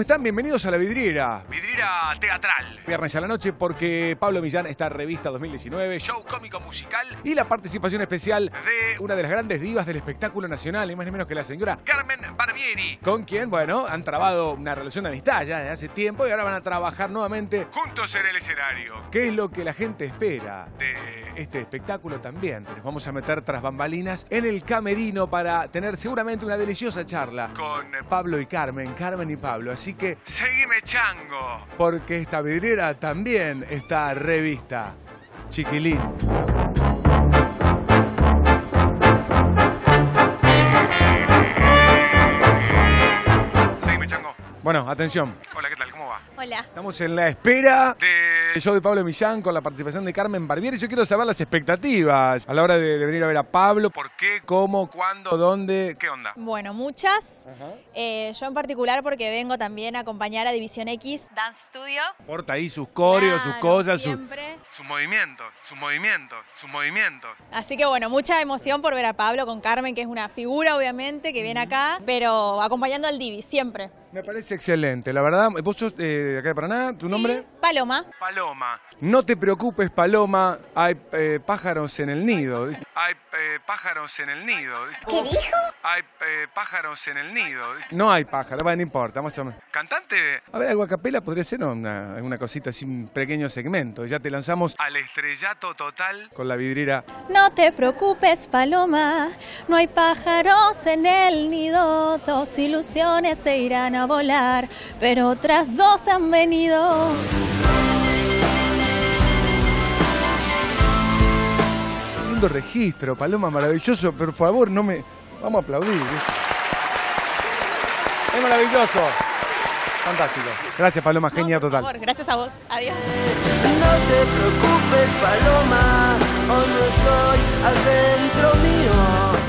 están? Bienvenidos a La Vidriera. Vidriera teatral. Viernes a la noche porque Pablo Millán está Revista 2019, Show cómico musical y la participación especial de una de las grandes divas del espectáculo nacional, ni más ni menos que la señora Carmen Barbieri. Con quien, bueno, han trabado una relación de amistad ya desde hace tiempo y ahora van a trabajar nuevamente Juntos en el escenario. ¿Qué es lo que la gente espera de este espectáculo también? Nos vamos a meter tras bambalinas en el camerino para tener seguramente una deliciosa charla Con Pablo y Carmen, Carmen y Pablo. Así que, Seguime Chango. porque esta vidriera también está revista. Chiquilín. Seguime Chango. Bueno, atención. Hola, ¿qué tal? ¿Cómo va? Hola. Estamos en la espera De... del show de Pablo Millán con la participación de Carmen Barbieri. Yo quiero saber las expectativas a la hora de venir a ver a Pablo. ¿Por qué? ¿Cómo? ¿Cuándo? ¿Dónde? ¿Qué onda? Bueno, muchas. Yo en particular porque vengo también a acompañar a División X Dance Studio. Porta ahí sus coreos, sus Claro, cosas, siempre. Sus movimientos, sus movimientos, sus movimientos. Así que bueno, mucha emoción por ver a Pablo con Carmen, que es una figura obviamente que viene acá, pero acompañando al Divi, siempre. Me parece excelente, la verdad. ¿Vos sos de acá de Paraná? ¿Tu nombre? Sí, Paloma. Paloma. No te preocupes, Paloma, hay pájaros en el nido. Hay pájaros en el nido. ¿Qué dijo? Hay pájaros en el nido. No hay pájaros, bueno, no importa, más o menos. Cantante A ver, algo a capela podría ser alguna cosita así, un pequeño segmento. Ya te lanzamos al estrellato total. con la vidriera. No te preocupes, Paloma, no hay pájaros en el nido, dos ilusiones se irán a volar, pero otras dos han venido. Lindo registro, Paloma, maravilloso. Por favor, no me... Vamos a aplaudir. Es maravilloso. Fantástico. Gracias, Paloma, genia Por total. favor, gracias a vos. Adiós. No te preocupes, Paloma, hoy no estoy adentro mío.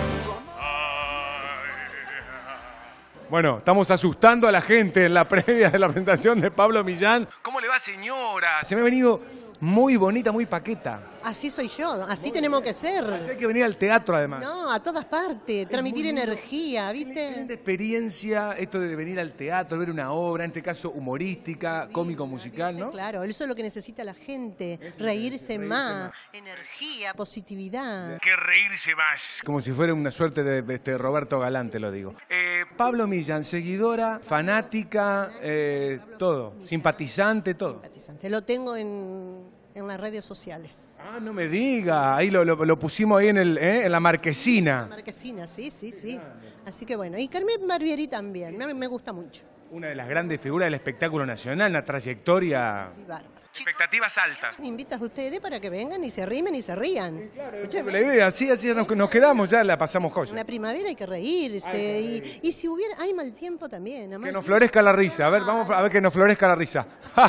Bueno, estamos asustando a la gente en la previa de la presentación de Pablo Millán. ¿Cómo le va, señora? Se me ha venido muy bonita, muy paqueta. Así soy yo, así tenemos que ser. Así hay que venir al teatro, además. No, a todas partes, transmitir energía, ¿viste? Excelente experiencia esto de venir al teatro, ver una obra, en este caso humorística, cómico musical, ¿no? Claro, eso es lo que necesita la gente, reírse más. Energía, positividad. Que reírse más. Como si fuera una suerte de Roberto Galante, lo digo. Pablo Millán, seguidora, fanática, todo, simpatizante, todo. Simpatizante. Lo tengo en las redes sociales. Ah, no me diga, ahí lo pusimos ahí en la marquesina. Marquesina, sí, sí, sí. Así que bueno, y Carmen Barbieri también, me gusta mucho. Una de las grandes figuras del espectáculo nacional, una trayectoria. Sí, bárbaro. Expectativas altas. Me invitas a ustedes para que vengan y se rimen y se rían. La idea, así nos quedamos, ya la pasamos En joya. la primavera hay que reírse. Y si hubiera, hay mal tiempo también. Que nos florezca la risa, a ver, vamos a ver que nos florezca la risa.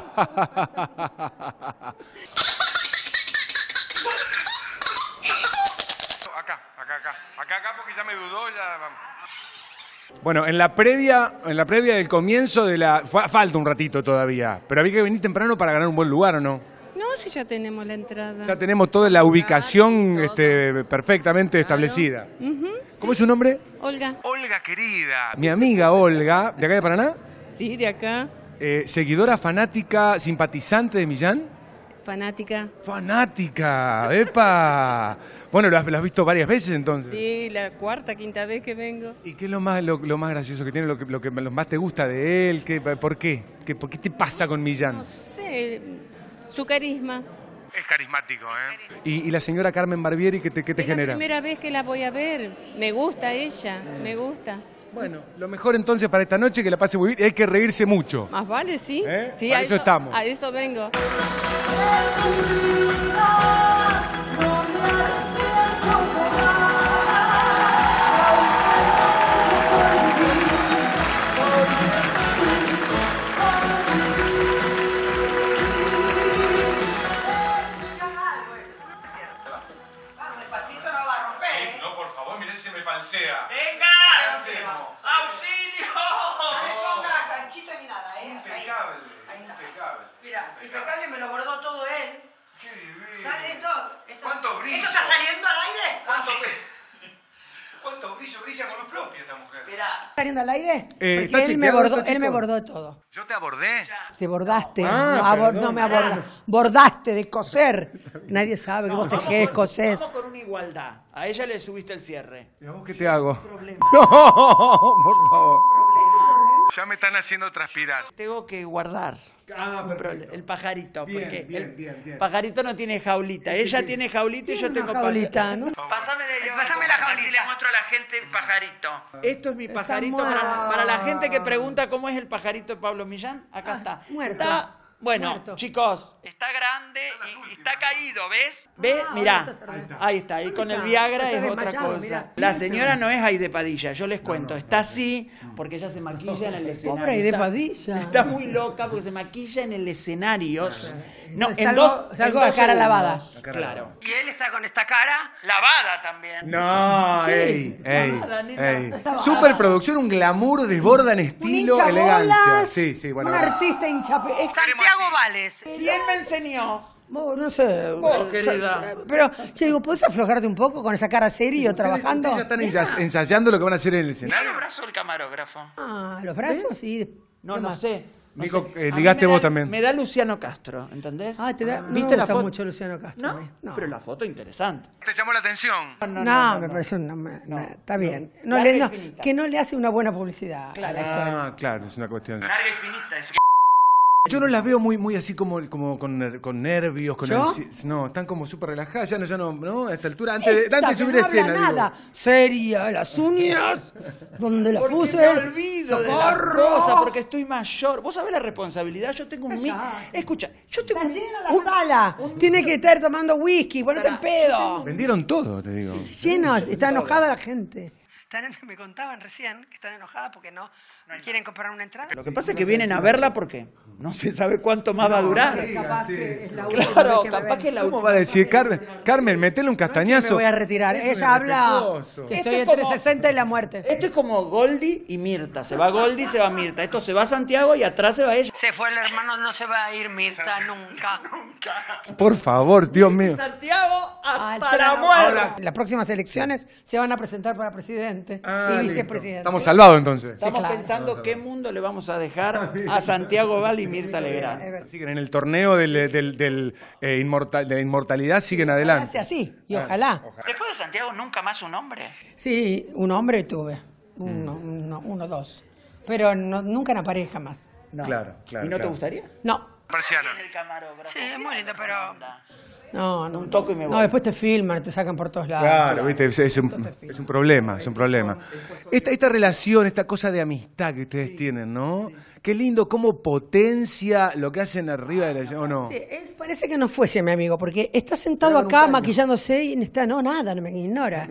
Acá, porque ya me dudó, ya vamos. Bueno, en la previa del comienzo de la... Falta un ratito todavía, pero había que venir temprano para ganar un buen lugar, ¿o no? No, si ya tenemos la entrada. Ya tenemos toda la ubicación Todo. perfectamente establecida. ¿Cómo es su nombre? Olga. Olga, querida. Mi amiga Olga, de acá de Paraná, Sí, de acá. seguidora fanática, simpatizante de Millán. Fanática. ¡Fanática! ¡Epa! Bueno, lo has visto varias veces entonces. Sí, la cuarta, quinta vez que vengo. ¿Y qué es lo más gracioso que tiene, lo que más te gusta de él? ¿Por qué? ¿Por qué te pasa con Millán? No sé, su carisma. Es carismático, ¿eh? ¿Y la señora Carmen Barbieri qué te Es genera? la primera vez que la voy a ver. Me gusta ella, me gusta. Bueno, lo mejor entonces para esta noche que la pase muy bien, hay que reírse mucho. Más vale, sí. ¿Eh? Sí, Para eso estamos. A eso vengo. No, por favor, mirá si se me falsea. ¡Venga! ¿Qué hacemos? ¡Auxilio! No le ponga ganchito ni nada, ¿eh? Impecable, Ahí está. impecable. Mira, impecable me lo bordó todo él. Qué divino. ¿Sale esto? ¿Cuánto brillo? ¿Esto está saliendo al aire? ¿Cuánto, cuánto foto, brilla con los propios esta mujer. Espera. ¿Está saliendo al aire? Porque ¿está él me chequeado bordó, esto, él me chicos? bordó todo. ¿Yo te abordé? Te bordaste. Perdón. No me abordaste. Bordaste de coser. Nadie sabe que vos tejés, cosés. Vamos con una igualdad. A ella le subiste el cierre. ¿Y a vos qué te hago? No, por favor. Ya me están haciendo transpirar. Tengo que guardar el pajarito. Bien, porque bien, el pajarito no tiene jaulita. Ella tiene jaulita y yo tengo jaulita, ¿no? Pásame Pásame la jaulita. y le muestro a la gente el pajarito. Esto es mi pajarito muerto. para la gente que pregunta cómo es el pajarito de Pablo Millán. Acá está. muerto. Está, bueno, Muerto. chicos, está grande y está caído, ¿ves? ¿Ves? Mirá. Ahí está. Y con el Viagra Está es otra desmayado, cosa. mirá. La señora no es Aide Padilla, yo les cuento. Está así porque ella se maquilla en el escenario. Pobre Aide Está- Padilla. Está muy loca porque se maquilla en el escenario. No, en Salgo- dos, salgo en a dos cara segundos. lavada. Claro. Y él está con esta cara. Lavada también. No, ey, Nada, nena. ey. Superproducción, un glamour, desbordan estilo, Un elegancia. hinchabolas, Sí, bueno. un artista hinchape. Santiago Vales. ¿Quién me enseñó? No sé. Vos, querida. Pero, che, digo, ¿podés aflojarte un poco con esa cara serio trabajando? Ustedes ya están ensayando lo que van a hacer en el Mirá escenario. el brazo del camarógrafo. Ah, los brazos, sí. No, ¿Qué no más? sé. No Nico, sé. A mí ligaste me vos da- también. Me da Luciano Castro, ¿entendés? Ah, te da. No ¿Viste me la gusta foto? mucho Luciano Castro. a mí. No, pero la foto interesante. ¿Te llamó la atención? No, me parece está bien. No Larga le, y no, finita. que no le hace una buena publicidad a Claro. la historia. Ah, claro, es una cuestión. Larga y finita. Es... Yo no las veo muy así como con nervios, con ¿Yo? no, están como súper relajadas, ya no, a esta altura, antes de Esta subir que no escena. habla digo. nada. Seria, las uñas, donde las Porque puse. me olvido de la ¡Socorro! cosa, porque estoy mayor. ¿Vos sabés la responsabilidad? Yo tengo un... Escucha, yo tengo Está un... llena la sala. Tiene que estar tomando whisky, ponete en pedo. Vendieron todo, te digo. Lleno, está enojada la gente. Me contaban recién que están enojadas porque no quieren comprar una entrada. Lo que pasa es que vienen a verla porque no se sabe cuánto más va a durar. Capaz que es la última Claro, vez que me capaz ven. que es la ¿Cómo última. va a decir Carmen, metele un Me castañazo? voy a retirar. Es un Ella habla irrespetuoso. que Esto estoy es entre como- 60 y la muerte. Esto es como Goldie y Mirta. Se va Goldie, se va Mirta. Esto se va Santiago y atrás se va ella. Se fue el hermano, no se va a ir Mirta nunca. Por favor, Dios mío. Santiago Al hasta la tramo. muerte. Ahora- Las próximas elecciones se van a presentar para presidente y listo. vicepresidente. Estamos salvados entonces. Estamos claro. pensando qué mundo le vamos a dejar a Santiago Val y Mirta Legrand. Siguen en el torneo de la inmortalidad, siguen adelante. Hace así, y ojalá. Después de Santiago, nunca más un hombre. Sí, un hombre tuve. Uno, dos. Pero nunca una pareja más. No. Claro, ¿Y no te claro. gustaría? No. Persiana. El camarógrafo. Sí, es muy lindo, pero... No. Un toque y me voy. No, después te filman, te sacan por todos lados. Claro, viste, es un problema, es un problema. Esta relación, esta cosa de amistad que ustedes tienen, ¿no? Qué lindo cómo potencia lo que hacen arriba de la escena, ¿o no? Sí, él parece que no fuese mi amigo, porque está sentado acá maquillándose y está, no, nada, no me ignora.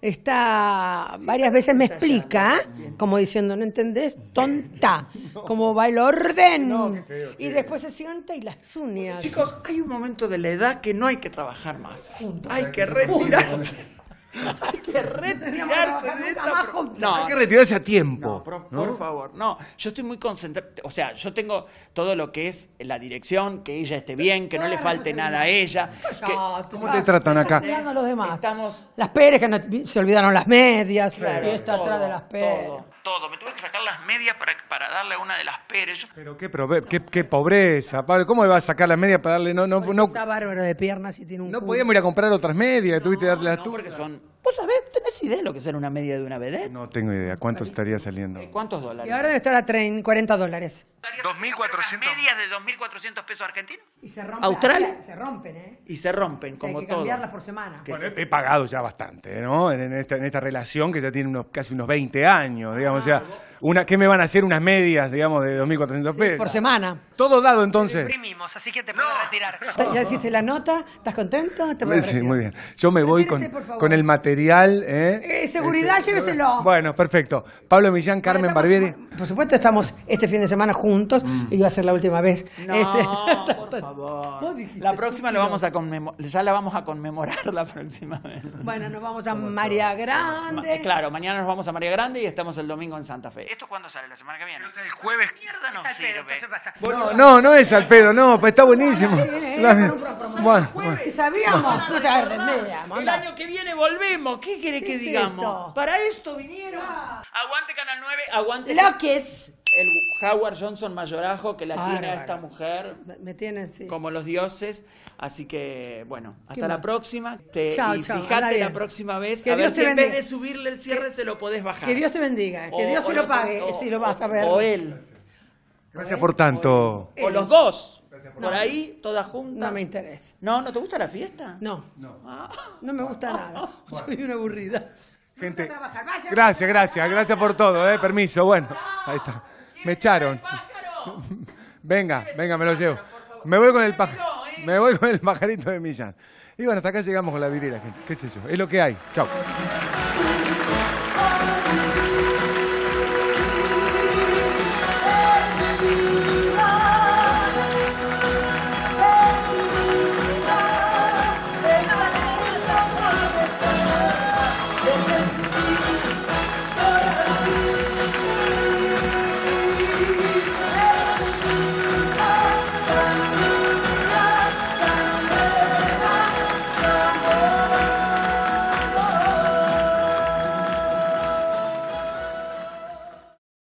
Está, varias veces me explica, como diciendo, ¿no entendés? Tonta, cómo va el orden. Y después se sienta y las uñas. Chicos, hay un momento de la edad que no hay que trabajar más. Hay que retirarse. Hay que retirarse de esta... más juntos. No, Hay que retirarse a tiempo. por favor, no, yo estoy muy concentrado, o sea, yo tengo todo lo que es la dirección, que ella esté bien, que no le falte nada a ella. ¿Cómo te tratan acá? Mirando a los demás. Estamos... Las Pérez, que no- se olvidaron las medias, Claro, y está atrás de las Pérez. todo. Me tuve que sacar las medias para darle a una de las Pérez. Yo- Pero qué pobreza, Pablo. ¿Cómo le vas a sacar las medias para darle? No Está bárbaro de piernas y tiene un culo. podíamos ir a comprar otras medias, tuviste que darle las No, tuyas. porque son... ¿Vos sabés? ¿Tenés idea de lo que es una media de una vedette? No tengo idea, ¿cuánto estaría saliendo? ¿Cuántos Y dólares? ahora debe estar a $40. 2.400. Medias de 2.400 pesos argentinos. Y se rompen. ¿Australia? Se rompen, ¿eh? Y se rompen, O sea, como hay que todo. cambiarlas por semana. Bueno, he pagado ya bastante, ¿no? En esta relación que ya tiene casi unos 20 años, digamos. O sea, ¿qué me van a hacer unas medias, digamos, de 2.400 pesos? Por semana. Todo dado entonces. Imprimimos, así que te puedes retirar. ¿Ya hiciste la nota? ¿Estás contento? Te puedes Sí, retirar. muy bien. Yo me voy Retírese, por favor. con el material, ¿eh? Seguridad, lléveselo. Bueno, perfecto. Pablo Millán, Carmen Estamos- Barbieri. Por supuesto, estamos este fin de semana juntos y va a ser la última vez. No, por favor. Vos dijiste, La próxima chiquillo. lo vamos a ya la vamos a conmemorar la próxima vez. Bueno, nos vamos a María Grande. Claro, mañana nos vamos a María Grande y estamos el domingo en Santa Fe. ¿Esto cuándo sale? ¿La semana que viene? El jueves. Mierda no Es al pedo, sirve. entonces basta. No es al pedo, no, pues está buenísimo. Bueno, Si sabíamos, no te agarres de media, El manda. año que viene volvemos. ¿Qué querés que que es digamos. esto? Para esto vinieron. Aguante Canal 9, aguante. Lo que es. El Howard Johnson mayorajo que la tiene a Bárbaro. esta mujer Me tienen, sí. como los dioses. Así que, bueno, hasta Qué la mal. próxima. Chao, y chao, anda fíjate bien. la próxima vez. Que a ver Dios si te en vez bendiga. de subirle el cierre se lo podés bajar. Que Dios te bendiga. Que Dios se lo pague, si lo vas a ver. O él. Gracias por tanto. O los dos. Por ahí, todas juntas. No me interesa. ¿No? ¿No te gusta la fiesta? No. Ah. No me gusta nada. Soy una aburrida. Gente, trabajar. Vaya. gracias por todo, permiso, bueno, ahí está, me echaron. Venga, me lo llevo. Me voy con el pajarito de Millán. Y bueno, hasta acá llegamos con la virera, gente, qué sé yo, es lo que hay. Chao. Desde